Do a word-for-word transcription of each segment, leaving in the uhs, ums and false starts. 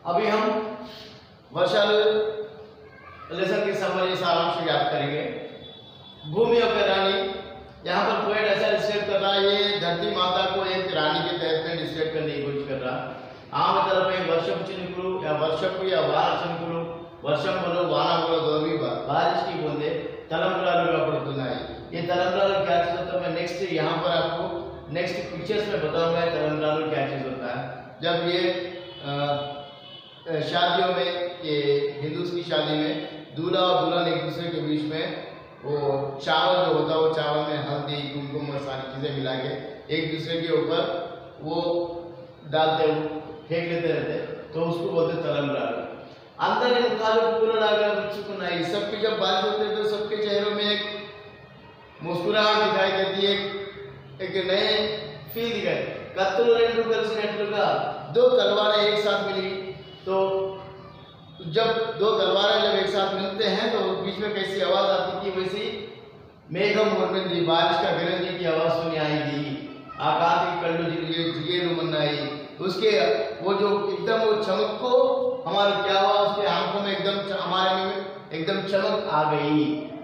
अभी हम वर्षा लेसन की समरी सारांश याद करेंगे। भूमि और रानी, यहाँ पर पोएट ऐसा डिस्क्राइब कर रहा है, ये धरती माता को एक रानी के तहत में डिस्क्राइब करने की कोशिश कर रहा है। आम तरफ में वर्षम चिन्कुलु या वर्षप या वार चिन्कुलु, वर्षम बोलो वाना बोलो दो भी बार बारिश की बूंदे तलंब्रालु का पड़तना है। ये तलंब्रालु क्या चीज होता है, मैं नेक्स्ट यहाँ पर आपको नेक्स्ट पिक्चर्स में बताऊंगा तलंब्रालु क्या चीज होता है। जब ये आ, शादियों में, ये हिंदूज की शादी में दूल्हा और दुल्हन एक दूसरे के बीच में वो चावल जो होता है, वो चावल में हल्दी कुमकुम और सारी चीजें मिला के एक दूसरे के ऊपर वो डालते फेंक लेते रहते, तो उसको बोलते तलंब्रालु। अंदर मुखालु पूरा लागा बिचुकुनाई, सबकी जब बारिश होती है तो सबके चेहरों में एक मुस्कुराहट दिखाई देती है, एक नए फील दिखाई। कत्तुलु रेंडु कलिसिनट्लुगा, दो तलवारें एक साथ मिली, तो जब दो तलवारें जब एक साथ मिलते हैं तो बीच में कैसी आवाज आती थी, वैसी मेघम मुर्मिंदी, बारिश का गरजने की आवाज सुनी आएगी। आकाश की कल्लू जिगे जिगेलु मन्नाई, उसके वो जो एकदम वो चमक को हमारा क्या हुआ, उसके आंखों में एकदम हमारे में एकदम चमक आ गई।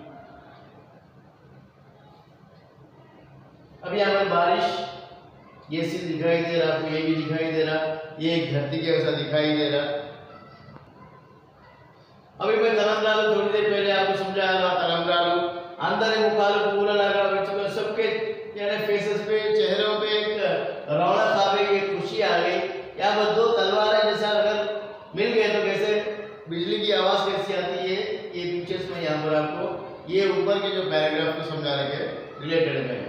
अब यहाँ पर बारिश ये सीन दिखाई दे रहा, आपको ये भी दिखाई दे रहा, ये एक धरती के वैसा दिखाई दे रहा। अभी मैं तलंब्रालु थोड़ी देर पहले आपको समझाया था। तलंब्रालु अंदर मुखालु पूरा लगा, सबके यानी फेसेस पे, चेहरों पे एक रौनक आ गई, एक खुशी आ गई। यहाँ पर दो तलवारें जैसा अगर मिल गए तो कैसे बिजली की आवाज कैसी आती है, ये पिक्चर्स में यहाँ पर आपको ये ऊपर के जो पैराग्राफ को समझाने के रिलेटेड में है।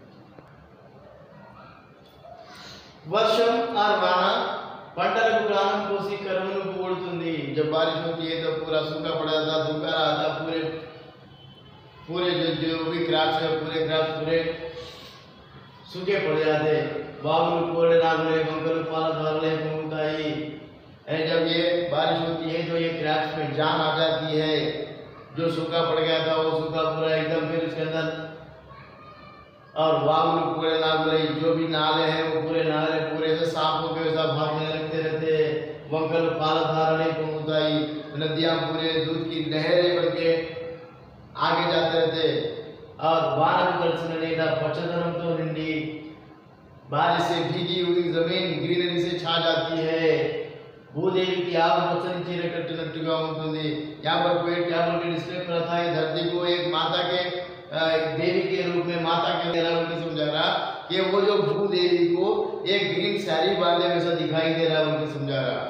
वर्षम और वाना पंटలకు ప్రాణం పోసి కరువును పూడుతుంది। जब बारिश होती है तो पूरा सूखा पड़ जाता, दुकारा आता, पूरे पूरे जो जो भी क्रॉप्स है पूरे क्रॉप्स पूरे सूखे पड़ जाते। बाबुल कोड़े नागले मंगल पाला धारले मुंगताई, जब ये बारिश होती है तो ये क्रॉप्स में जान आ जाती है। जो सूखा पड़ गया था वो सूखा पूरा एकदम फिर उसके अंदर, और बाबुल पूरे नागले जो भी नाले हैं वो पूरे नाले पूरे से साफ होकर वैसा भागने लगते रहते। वंकल पाला धारणे मुंगताई, नदियां पूरे दूध की नहरें बन के आगे जाते रहते। और वानर कलसनेदा पचदनम तो निंडी, बारिश से भीगी हुई जमीन ग्रीनरी से छा जाती है। भूदेवी की आग वचन चीरे कट्टिनट्टुगा उंटुंदी। यहाँ पर कोई क्या बोल के डिस्क्राइब कर रहा है धरती को एक माता के देवी के रूप में, माता के तरह उनके समझा रहा कि वो जो भूदेवी को एक ग्रीन साड़ी बांधे वैसा दिखाई दे रहा है, उनके समझा रहा।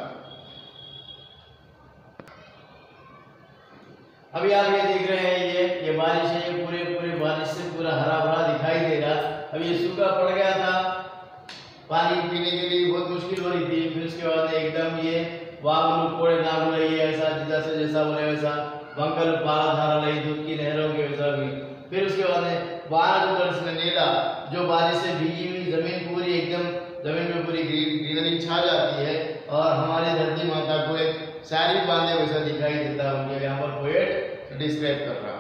अभी आप ये देख रहे हैं, ये ये बारिश है, ये पूरे पूरे बारिश से पूरा हरा भरा दिखाई दे रहा। अब ये सूखा पड़ गया था, पानी पीने के लिए बहुत मुश्किल हो रही थी। फिर उसके बाद एकदम ये वागलू कोड़े नागू रही है, ऐसा जैसा जैसा बोले वैसा बंकल पाला धारा रही दूध की नहरों के वैसा भी। फिर उसके बाद वानर नीला, जो बारिश से भीगी हुई जमीन पूरी एकदम जमीन में पूरी ग्रीनरी छा जाती है और हमारी धरती माता को एक साड़ी बांधे वैसा दिखाई देता है। उनके यहाँ पर पोएट डिस्क्राइब कर रहा।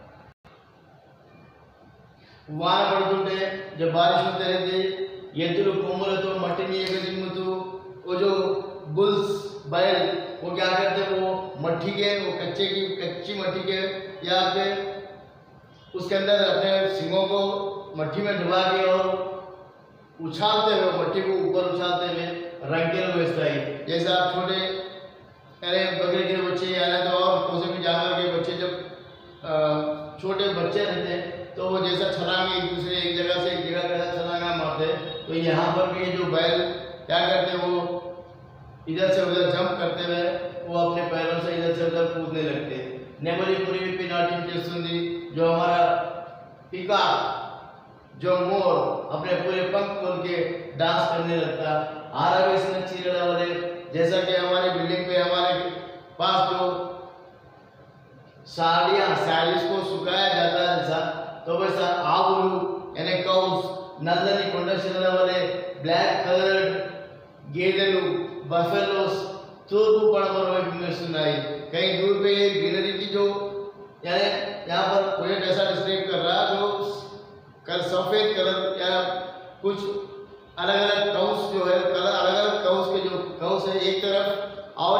वान पड़ते जब बारिश होते रहते, ये तुलु कोमल तो मट्टी जिम्मतु, वो जो बुल्स बैल वो क्या करते हैं, वो मट्टी के वो कच्चे की कच्ची मट्टी के या फिर उसके अंदर अपने सिंगों को मट्टी में डुबा के और उछालते हुए, मट्टी को ऊपर उछालते हुए रंगेल व्यवस्था ही। जैसा आप छोटे अरे बकरे के बच्चे या तो और कोई भी जानवर के बच्चे जब छोटे बच्चे रहते हैं तो वो जैसा छलांग एक दूसरे एक जगह से एक जगह कैसा छलांगा मारते, तो यहाँ पर भी जो बैल क्या करते हैं, वो इधर से उधर जंप करते हुए वो अपने पैरों से इधर से उधर कूदने लगते। नेबली पूरी पिनाटिम चेस्तुंदी, जो हमारा पिका जो मोर अपने पूरे पंख खोल के डांस करने लगता। आरावेशन चीरड़ा वाले, जैसा कि हमारे बिल्डिंग पे हमारे पास जो साड़ियाँ साड़ीज को सुखाया जाता है जैसा, तो वैसा आउलू यानी कौस नल्లని కొండ శిలల वाले ब्लैक कलर्ड गेदेलू बफेलोस तूर्पु पड़मर వైపు मेస్తున్నాయి। कहीं दूर पे ये ग्रीनरी की जो यानी यहाँ पर कोई ऐसा डिस्क्राइब कर रहा जो कल सफेद कलर या कुछ अलग अलग कौस जो है कलर अलग अलग कौस के जो कौस है एक तरफ और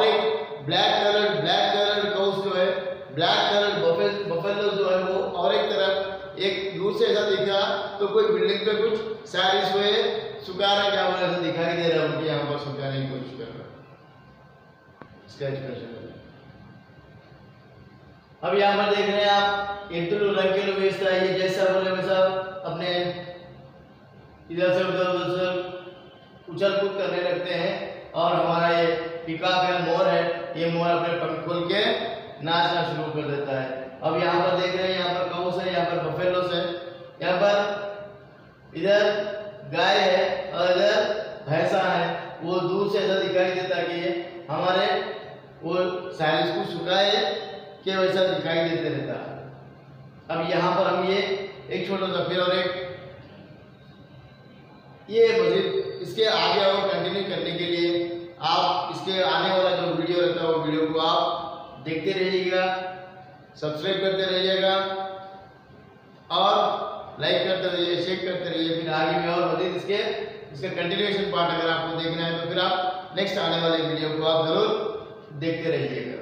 क्या बोले तो दिखाई दे रहा है उनके यहाँ पर समझाने की कोशिश कर रहा है स्केच कर। अब यहाँ पर देख रहे हैं आप इधर रंग के लोग इस तरह ये जैसा बोले वैसा अपने इधर से उधर उधर से उछल कूद करने लगते हैं और हमारा ये पिकॉक है, मोर है, ये मोर अपने पंख खोल के नाचना शुरू कर देता है। अब यहाँ पर देख रहे हैं यहाँ पर काउस है, यहाँ पर बफेलोस है, यहाँ पर इधर गाय है और इधर भैंसा है। वो दूर से ऐसा दिखाई देता है कि ये हमारे वो साइलेंस को सुखाए कि वैसा दिखाई देते रहता है। अब यहाँ पर हम ये एक छोटा सा फिर और एक ये मजीद इसके आगे और कंटिन्यू करने के लिए आप इसके आने वाला जो वीडियो रहता है वो वीडियो को आप देखते रहिएगा, सब्सक्राइब करते रहिएगा और लाइक करते रहिए, शेयर करते रहिए। फिर आगे में और मजीद इसके इसका कंटिन्यूएशन पार्ट अगर आपको देखना है तो फिर आप नेक्स्ट आने वाले वीडियो को आप जरूर देखते रहिएगा।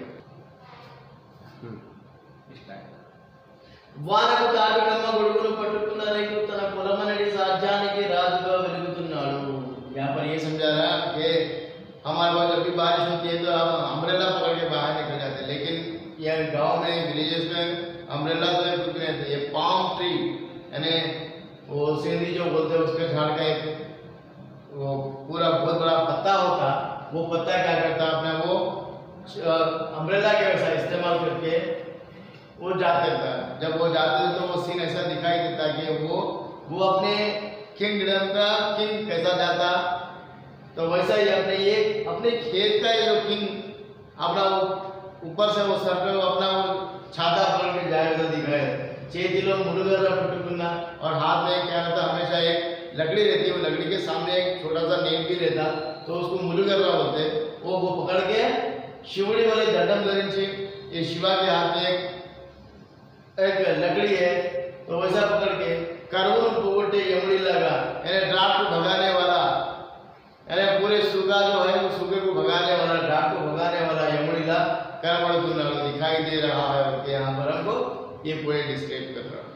వానకు తాటికమ్మ గొడుగును పట్టుకున్న రైతు తన పొలమనడి సాధ్యానికి రాజుగా వెలుగుతున్నాడు। यहाँ पर ये समझा रहा है कि हमारे पास जब भी बारिश होती है तो हम अम्ब्रेला पकड़ के बाहर निकल जाते हैं, लेकिन यह गांव में विलेजेस में अम्ब्रेला तो कुछ नहीं रहते। ये पाम ट्री यानी वो सिंधी जो बोलते हैं उसके झाड़ का एक वो पूरा बहुत बड़ा पत्ता होता, वो पत्ता क्या करता अपना वो अम्ब्रेला के वैसा इस्तेमाल करके वो जाते था। जब वो जाते थे तो वो सीन ऐसा दिखाई देता कि वो वो अपने किंगडम का किंग कैसा जाता, तो वैसा ही अपने ये अपने खेत का ये जो किंग अपना वो ऊपर से वो सर पे वो अपना वो छाता पकड़ के जाएगा दिखाए चेतिलो मुरुगरा पट्टुकुन्ना और हाथ में क्या रहता हमेशा एक लकड़ी रहती है, वो लकड़ी के सामने एक छोटा सा नेम भी रहता तो उसको मुरुगरा बोलते। वो वो पकड़ के शिवड़ी वाले दंडम धరించి ये शिवा के हाथ में एक एक लकड़ी है तो वैसा पकड़ के करवून पुगुटे यमुड़ी लगा यानी ड्राफ को भगाने वाला यानी पूरे सूगा जो है वो सूगे को भगाने वाला ड्राफ को भगाने वाला यमुड़ी ला करवड़ दिखाई दे रहा है और यहाँ पर हमको ये पूरे डिस्क्राइब कर रहा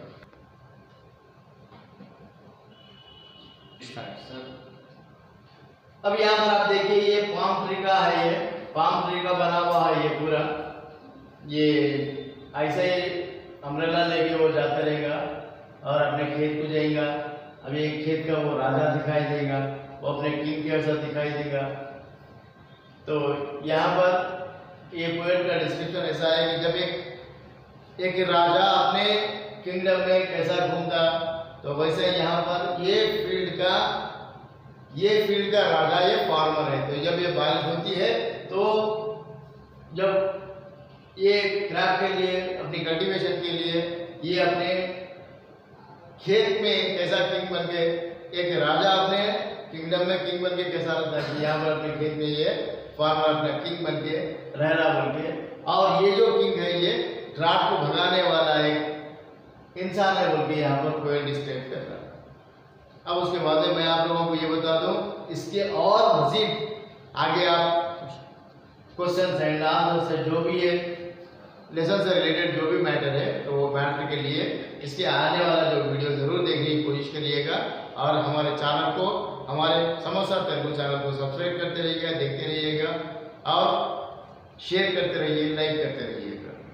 है। अब यहाँ पर आप देखिए ये पाम ट्री का है, ये पाम ट्री का बना हुआ है ये पूरा, ये ऐसे ही अम्ब्रेला लेके वो जाता रहेगा और अपने खेत को जाएगा। अब ये खेत का वो राजा दिखाई देगा, वो अपने किंग के वैसा दिखाई देगा। तो यहाँ पर ये पोएट का डिस्क्रिप्शन ऐसा है कि जब एक एक राजा अपने किंगडम में कैसा घूमता तो वैसे यहाँ पर ये फील्ड का ये फील्ड का राजा ये फार्मर है। तो जब ये बारिश होती है तो जब ये क्रॉप के लिए अपनी कल्टीवेशन के लिए ये अपने खेत में कैसा किंग बन के एक राजा अपने किंगडम में किंग बन के कैसा रहता है कि यहाँ पर अपने खेत में ये फार्मर अपना किंग बन के रह रहा बन के, और ये जो किंग है ये ड्राफ्ट को भगाने वाला एक इंसान है बोल के यहाँ पर पोएट डिस्क्राइब कर रहा है। अब उसके बाद में मैं आप लोगों को ये बता दूं इसके और मजीद आगे आप क्वेश्चन एंड आंसर से जो भी है लेसन से रिलेटेड जो भी मैटर है तो वो मैटर के लिए इसके आने वाला जो वीडियो जरूर देखने की कोशिश करिएगा और हमारे चैनल को हमारे समोसा तेलुगु चैनल को सब्सक्राइब करते रहिएगा, देखते रहिएगा और शेयर करते रहिए, लाइक करते रहिएगा।